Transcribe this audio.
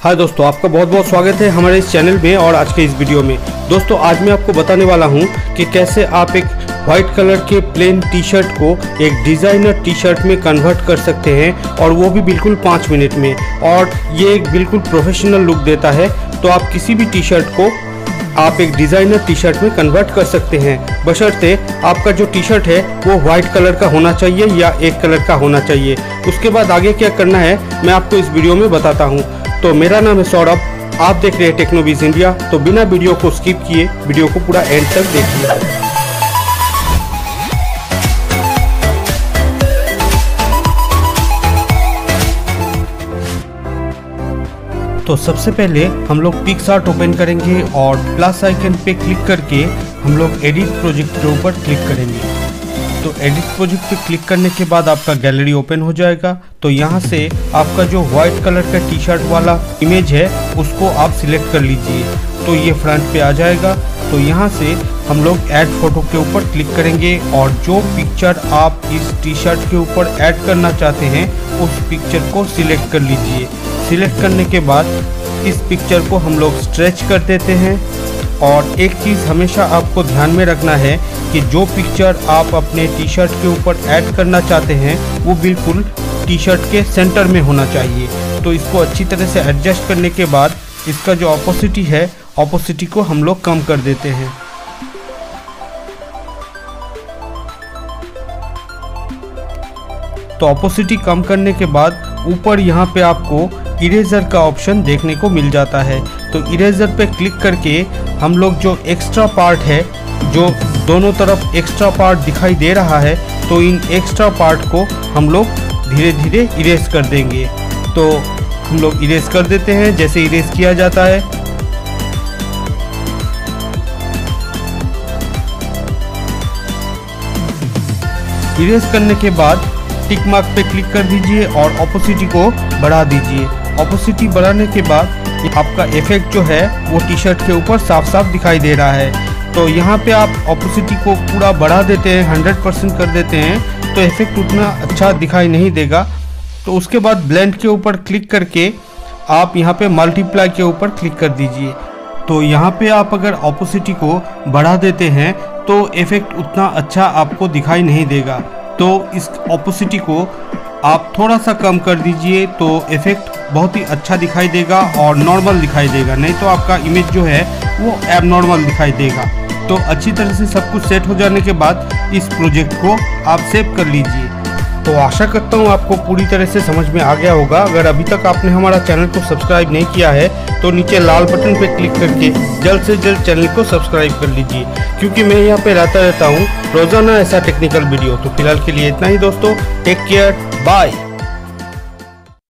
हाय दोस्तों, आपका बहुत बहुत स्वागत है हमारे इस चैनल में। और आज के इस वीडियो में दोस्तों आज मैं आपको बताने वाला हूं कि कैसे आप एक वाइट कलर के प्लेन टी शर्ट को एक डिज़ाइनर टी शर्ट में कन्वर्ट कर सकते हैं, और वो भी बिल्कुल 5 मिनट में। और ये एक बिल्कुल प्रोफेशनल लुक देता है। तो आप किसी भी टी शर्ट को आप एक डिज़ाइनर टी शर्ट में कन्वर्ट कर सकते हैं, बशर्ते आपका जो टी शर्ट है वो वाइट कलर का होना चाहिए या एक कलर का होना चाहिए। उसके बाद आगे क्या करना है मैं आपको इस वीडियो में बताता हूँ। तो मेरा नाम है सौरभ, आप देख रहे हैं टेक्नोबीज इंडिया। तो बिना वीडियो को स्किप किए वीडियो को पूरा एंड तक देखिए। तो सबसे पहले हम लोग पिक्सार्ट ओपन करेंगे और प्लस आइकन पे क्लिक करके हम लोग एडिट प्रोजेक्ट के ऊपर क्लिक करेंगे। तो एडिट प्रोजेक्ट पे क्लिक करने के बाद आपका गैलरी ओपन हो जाएगा। तो यहाँ से आपका जो वाइट कलर का टी शर्ट वाला इमेज है उसको आप सिलेक्ट कर लीजिए। तो ये फ्रंट पे आ जाएगा। तो यहाँ से हम लोग ऐड फोटो के ऊपर क्लिक करेंगे और जो पिक्चर आप इस टी शर्ट के ऊपर ऐड करना चाहते हैं उस पिक्चर को सिलेक्ट कर लीजिए। सिलेक्ट करने के बाद इस पिक्चर को हम लोग स्ट्रेच कर देते हैं। और एक चीज़ हमेशा आपको ध्यान में रखना है कि जो पिक्चर आप अपने टी शर्ट के ऊपर ऐड करना चाहते हैं वो बिल्कुल टी शर्ट के सेंटर में होना चाहिए। तो इसको अच्छी तरह से एडजस्ट करने के बाद इसका जो ऑपोसिटी है, ऑपोसिटी को हम लोग कम कर देते हैं। तो ऑपोसिटी कम करने के बाद ऊपर यहाँ पे आपको इरेजर का ऑप्शन देखने को मिल जाता है। तो इरेजर पे क्लिक करके हम लोग जो एक्स्ट्रा पार्ट है, जो दोनों तरफ एक्स्ट्रा पार्ट दिखाई दे रहा है, तो इन एक्स्ट्रा पार्ट को हम लोग धीरे धीरे इरेज कर देंगे। तो हम लोग इरेज कर देते हैं जैसे इरेज किया जाता है। इरेज करने के बाद टिक मार्क पे क्लिक कर दीजिए और ऑपोसिटी को बढ़ा दीजिए। ऑपोसिटी बढ़ाने के बाद आपका इफेक्ट जो है वो टी शर्ट के ऊपर साफ साफ दिखाई दे रहा है। तो यहाँ पे आप ऑपोसिटी को पूरा बढ़ा देते हैं, 100% कर देते हैं, तो इफेक्ट उतना अच्छा दिखाई नहीं देगा। तो उसके बाद ब्लेंड के ऊपर क्लिक करके आप यहाँ पे मल्टीप्लाई के ऊपर क्लिक कर दीजिए। तो यहाँ पे आप अगर ऑपोसिटी को बढ़ा देते हैं तो इफेक्ट उतना अच्छा आपको दिखाई नहीं देगा। तो इस ऑपोसिटी को आप थोड़ा सा कम कर दीजिए तो इफेक्ट बहुत ही अच्छा दिखाई देगा और नॉर्मल दिखाई देगा, नहीं तो आपका इमेज जो है वो एबनॉर्मल दिखाई देगा। तो अच्छी तरह से सब कुछ सेट हो जाने के बाद इस प्रोजेक्ट को आप सेव कर लीजिए। तो आशा करता हूँ आपको पूरी तरह से समझ में आ गया होगा। अगर अभी तक आपने हमारा चैनल को सब्सक्राइब नहीं किया है तो नीचे लाल बटन पे क्लिक करके जल्द से जल्द चैनल को सब्सक्राइब कर लीजिए, क्योंकि मैं यहाँ पे लाता रहता हूँ रोजाना ऐसा टेक्निकल वीडियो। तो फिलहाल के लिए इतना ही दोस्तों, टेक केयर, बाय।